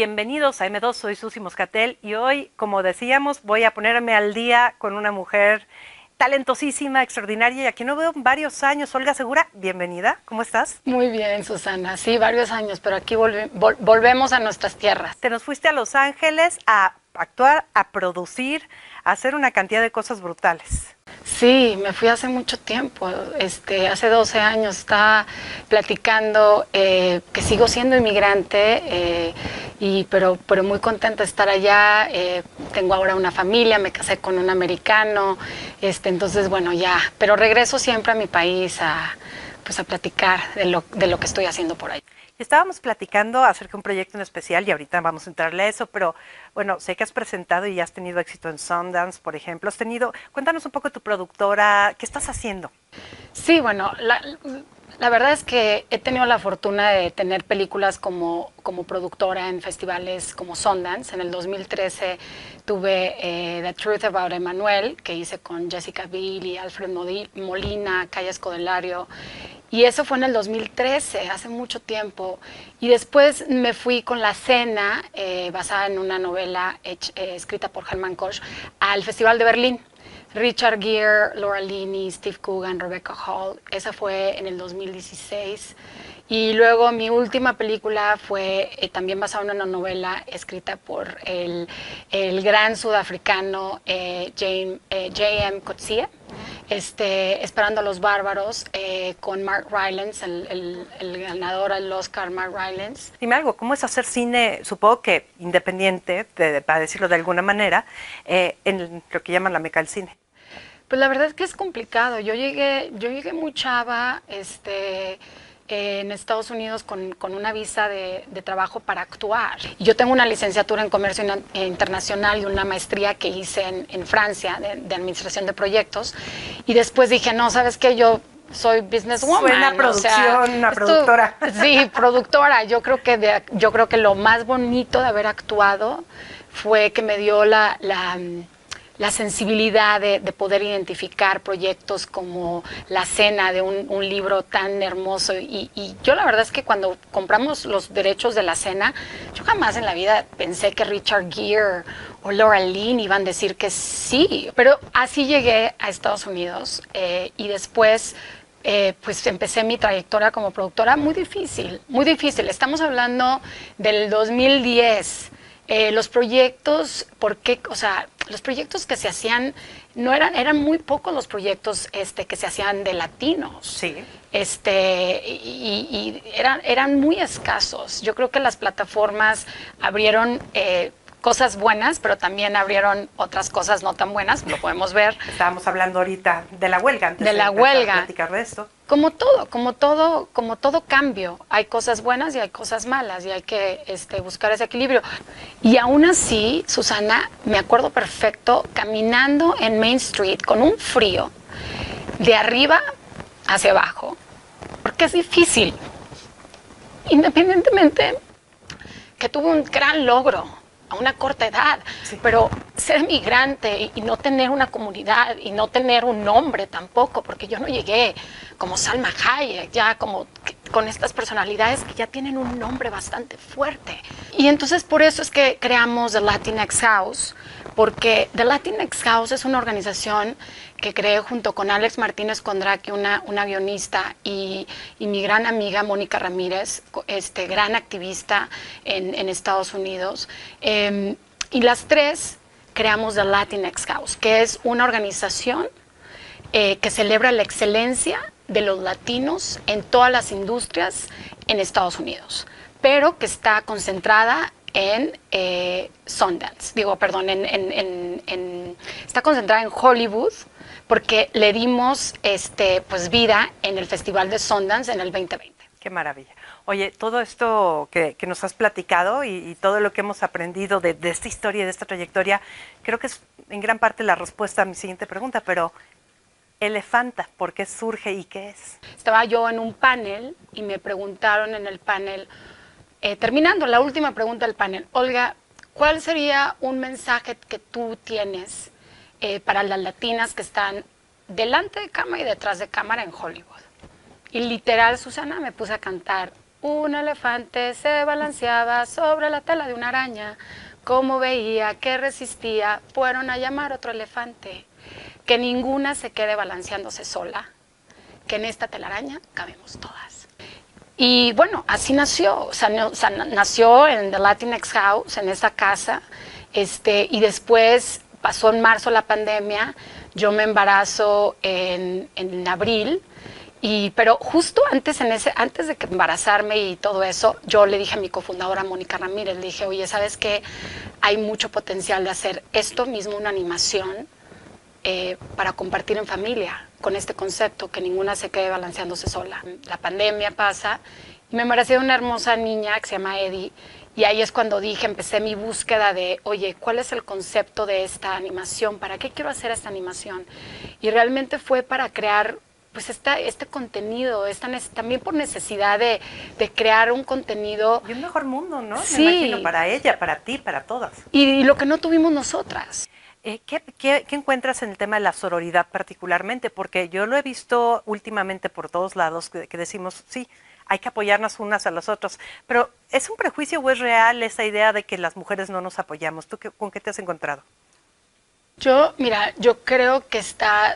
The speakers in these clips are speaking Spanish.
Bienvenidos a M2, soy Susi Moscatel y hoy, como decíamos, voy a ponerme al día con una mujer talentosísima, extraordinaria y a quien no veo en varios años. Olga Segura, bienvenida, ¿cómo estás? Muy bien, Susana, sí, varios años, pero aquí volvemos a nuestras tierras. Te nos fuiste a Los Ángeles a actuar, a producir, a hacer una cantidad de cosas brutales. Sí, me fui hace mucho tiempo, hace 12 años estaba platicando que sigo siendo inmigrante, pero muy contenta de estar allá. Tengo ahora una familia, me casé con un americano, entonces bueno, ya, pero regreso siempre a mi país pues a platicar de lo que estoy haciendo por ahí. Estábamos platicando acerca de un proyecto en especial y ahorita vamos a entrarle a eso, pero bueno, sé que has presentado y has tenido éxito en Sundance, por ejemplo. Cuéntanos un poco de tu productora, ¿qué estás haciendo? Sí, bueno, la verdad es que he tenido la fortuna de tener películas como productora en festivales como Sundance. En el 2013 tuve The Truth About Emmanuel, que hice con Jessica Biel y Alfred Molina, Kaya Scodelario. Y eso fue en el 2013, hace mucho tiempo. Y después me fui con La Cena, basada en una novela escrita por Herman Koch, al Festival de Berlín. Richard Gere, Laura Linney, Steve Coogan, Rebecca Hall. Esa fue en el 2016. Y luego mi última película fue también basada en una novela escrita por el gran sudafricano J.M. Coetzee, Esperando a los Bárbaros, con Mark Rylance, el ganador al Oscar, Mark Rylance. Dime algo, ¿cómo es hacer cine, supongo que independiente, para decirlo de alguna manera, en lo que llaman la meca del cine? Pues la verdad es que es complicado. Yo llegué muy chava, en Estados Unidos con una visa de trabajo para actuar. Y yo tengo una licenciatura en comercio internacional y una maestría que hice en Francia de administración de proyectos. Y después dije, no, ¿sabes qué? Yo soy businesswoman. Suena producción, una productora. Sí, productora. Yo creo que lo más bonito de haber actuado fue que me dio la sensibilidad de poder identificar proyectos como La Cena, de un libro tan hermoso. Y yo la verdad es que cuando compramos los derechos de La Cena, yo jamás en la vida pensé que Richard Gere o Laura Linney iban a decir que sí. Pero así llegué a Estados Unidos y después pues empecé mi trayectoria como productora muy difícil, muy difícil. Estamos hablando del 2010. Los proyectos, los proyectos que se hacían, eran muy pocos los proyectos que se hacían de latinos. Sí. Y eran muy escasos. Yo creo que las plataformas abrieron cosas buenas, pero también abrieron otras cosas no tan buenas, lo podemos ver. Estábamos hablando ahorita de la huelga, antes de la huelga. Platicar de esto. Como todo cambio, hay cosas buenas y hay cosas malas y hay que buscar ese equilibrio. Y aún así, Susana, me acuerdo perfecto caminando en Main Street con un frío de arriba hacia abajo, porque es difícil, independientemente que tuve un gran logro a una corta edad, sí. Pero ser migrante y no tener una comunidad y no tener un nombre tampoco, porque yo no llegué como Salma Hayek, ya como con estas personalidades que ya tienen un nombre bastante fuerte. Y entonces por eso es que creamos The Latinx House, porque The Latinx House es una organización que creé junto con Alex Martínez Kondraki, una guionista, y mi gran amiga Mónica Ramírez, gran activista en Estados Unidos. Y las tres creamos The Latinx House, que es una organización que celebra la excelencia de los latinos en todas las industrias en Estados Unidos, pero que está concentrada en Sundance, está concentrada en Hollywood, porque le dimos pues vida en el Festival de Sundance en el 2020. Qué maravilla. Oye, todo esto que nos has platicado y todo lo que hemos aprendido de esta historia y de esta trayectoria, creo que es en gran parte la respuesta a mi siguiente pregunta, pero Elefanta, ¿por qué surge y qué es? Estaba yo en un panel y me preguntaron en el panel, terminando la última pregunta del panel, Olga, ¿cuál sería un mensaje que tú tienes para las latinas que están delante de cámara y detrás de cámara en Hollywood? Y literal, Susana, me puse a cantar Un elefante se balanceaba sobre la tela de una araña. Como veía que resistía, fueron a llamar otro elefante. Que ninguna se quede balanceándose sola, que en esta telaraña cabemos todas. Y bueno, así nació, o sea, nació en The Latinx House, en esa casa, y después pasó en marzo la pandemia, yo me embarazo en abril, pero justo antes de que embarazarme y todo eso, yo le dije a mi cofundadora Mónica Ramírez, le dije, oye, ¿sabes qué? Hay mucho potencial de hacer esto mismo, una animación, para compartir en familia, con este concepto, que ninguna se quede balanceándose sola. La pandemia pasa y me embaracé de una hermosa niña que se llama Eddie, y ahí es cuando empecé mi búsqueda de, oye, ¿cuál es el concepto de esta animación? ¿Para qué quiero hacer esta animación? Y realmente fue para crear pues este contenido, también por necesidad de crear un contenido. Y un mejor mundo, ¿no? Sí. Me imagino, para ella, para ti, para todas. Y lo que no tuvimos nosotras. ¿Qué encuentras en el tema de la sororidad particularmente? Porque yo lo he visto últimamente por todos lados que decimos, sí, hay que apoyarnos unas a las otras, pero ¿es un prejuicio o es real esa idea de que las mujeres no nos apoyamos? ¿Tú con qué te has encontrado? Mira, yo creo que está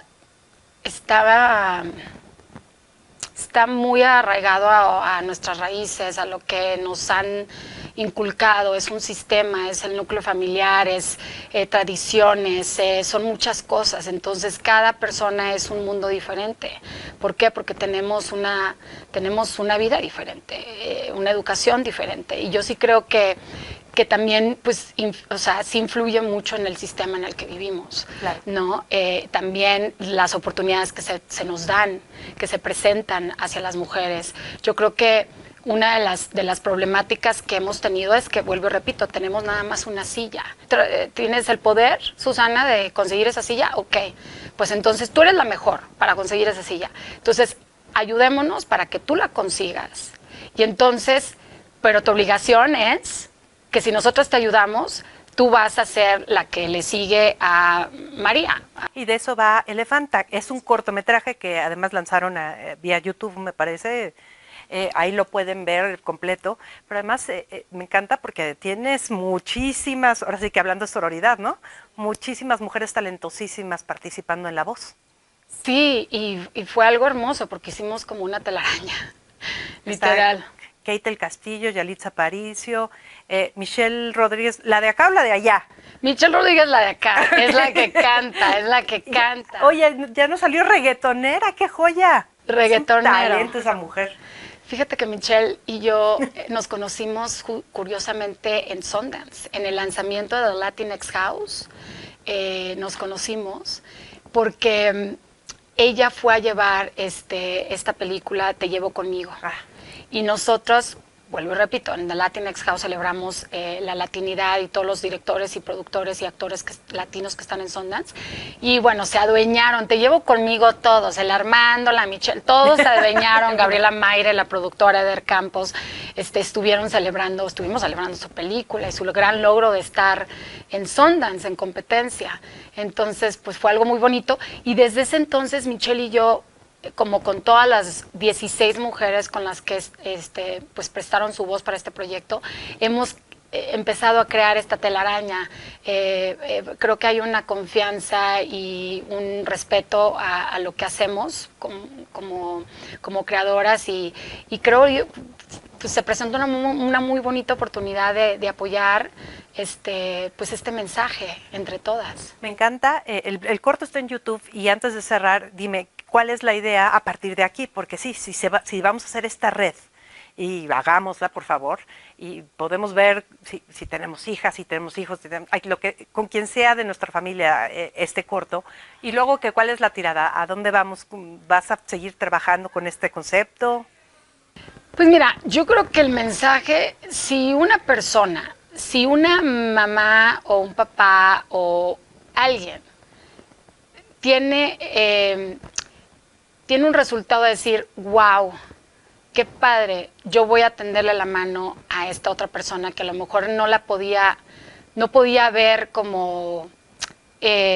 muy arraigado a nuestras raíces, a lo que nos han inculcado. Es un sistema, es el núcleo familiar, es tradiciones, son muchas cosas. Entonces cada persona es un mundo diferente. ¿Por qué? Porque tenemos una vida diferente, una educación diferente. Y yo sí creo que también, pues, sí influye mucho en el sistema en el que vivimos, claro, ¿no? También las oportunidades que se nos dan, que se presentan hacia las mujeres. Yo creo que una de las problemáticas que hemos tenido es que, vuelvo y repito, tenemos nada más una silla. ¿Tienes el poder, Susana, de conseguir esa silla? Ok, pues entonces tú eres la mejor para conseguir esa silla. Entonces, ayudémonos para que tú la consigas. Y entonces, pero tu obligación es que si nosotros te ayudamos, tú vas a ser la que le sigue a María. Y de eso va Elefanta. Es un cortometraje que además lanzaron vía YouTube, me parece. Ahí lo pueden ver completo. Pero además me encanta porque tienes muchísimas, ahora sí que hablando de sororidad, ¿no? Muchísimas mujeres talentosísimas participando en la voz. Sí, y fue algo hermoso porque hicimos como una telaraña, literal. Kate del Castillo, Yalitza Aparicio, Michelle Rodríguez, ¿la de acá o la de allá? Michelle Rodríguez, la de acá, es la que canta, es la que canta. Oye, ya nos salió reggaetonera, qué joya. Reggaetonera. Es un talento esa mujer. Fíjate que Michelle y yo nos conocimos curiosamente en Sundance, en el lanzamiento de The Latinx House. Nos conocimos porque ella fue a llevar esta película Te llevo conmigo. Y nosotros, vuelvo y repito, en The Latinx House celebramos la latinidad y todos los directores y productores y actores latinos que están en Sundance. Y bueno, se adueñaron, Te llevo conmigo todos, el Armando, la Michelle, todos se adueñaron, Gabriela Mayre, la productora, Eder Campos, estuvimos celebrando su película y su gran logro de estar en Sundance, en competencia. Entonces, pues fue algo muy bonito. Y desde ese entonces, Michelle y yo, como con todas las 16 mujeres con las que pues prestaron su voz para este proyecto, hemos empezado a crear esta telaraña. Creo que hay una confianza y un respeto a lo que hacemos como creadoras y creo pues se presenta una muy bonita oportunidad de apoyar pues este mensaje entre todas. Me encanta, el corto está en YouTube y antes de cerrar, dime, ¿cuál es la idea a partir de aquí? Porque sí, si vamos a hacer esta red, y hagámosla, por favor, y podemos ver si tenemos hijas, si tenemos hijos, con quien sea de nuestra familia este corto, y luego ¿cuál es la tirada? ¿A dónde vamos? ¿Vas a seguir trabajando con este concepto? Pues mira, yo creo que el mensaje, si una mamá o un papá o alguien tiene un resultado de decir, wow, qué padre, yo voy a tenderle la mano a esta otra persona que a lo mejor no podía ver como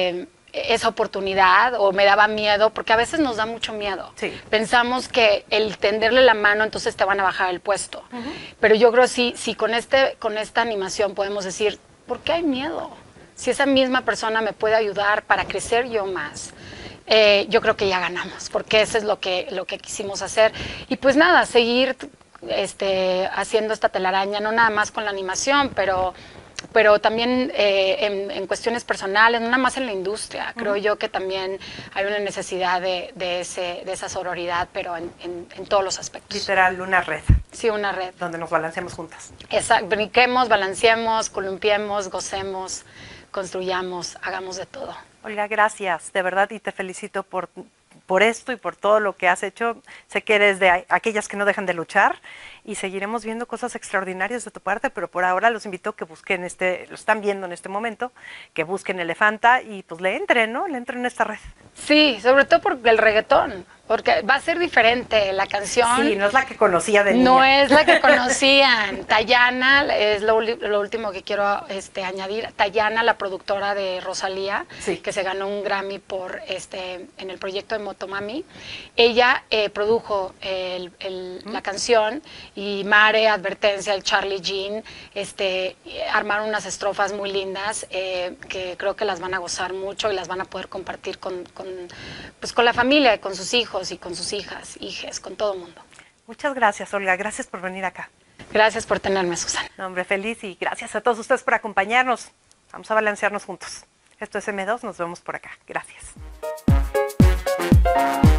esa oportunidad o me daba miedo, porque a veces nos da mucho miedo. Sí. Pensamos que el tenderle la mano entonces te van a bajar el puesto. Pero yo creo que sí con esta animación podemos decir, ¿por qué hay miedo? Si esa misma persona me puede ayudar para crecer yo más, yo creo que ya ganamos, porque eso es lo que quisimos hacer. Y pues nada, seguir haciendo esta telaraña, no nada más con la animación, pero también en cuestiones personales, no nada más en la industria. Creo yo que también hay una necesidad de esa sororidad, pero en todos los aspectos. Literal, una red. Sí, una red. Donde nos balanceamos juntas. Exacto, brinquemos, balanceemos, columpiemos, gocemos, construyamos, hagamos de todo. Olga, gracias, de verdad, y te felicito por esto y por todo lo que has hecho. Sé que eres de aquellas que no dejan de luchar y seguiremos viendo cosas extraordinarias de tu parte, pero por ahora los invito a que busquen lo están viendo en este momento, que busquen Elefanta y pues le entren, ¿no? Le entren a esta red. Sí, sobre todo por el reggaetón, porque va a ser diferente la canción. Sí, no es la que conocía de niña. No es la que conocían. Tayana, es lo último que quiero añadir. Tayana, la productora de Rosalía, sí, que se ganó un Grammy por en el proyecto de Motomami. Ella produjo la canción y Mare, Advertencia, el Charlie Jean, armaron unas estrofas muy lindas que creo que las van a gozar mucho y las van a poder compartir con la familia, con sus hijos y con sus hijas, hijes, con todo el mundo. Muchas gracias, Olga. Gracias por venir acá. Gracias por tenerme, Susana. No, hombre, feliz, y gracias a todos ustedes por acompañarnos. Vamos a balancearnos juntos. Esto es M2, nos vemos por acá. Gracias.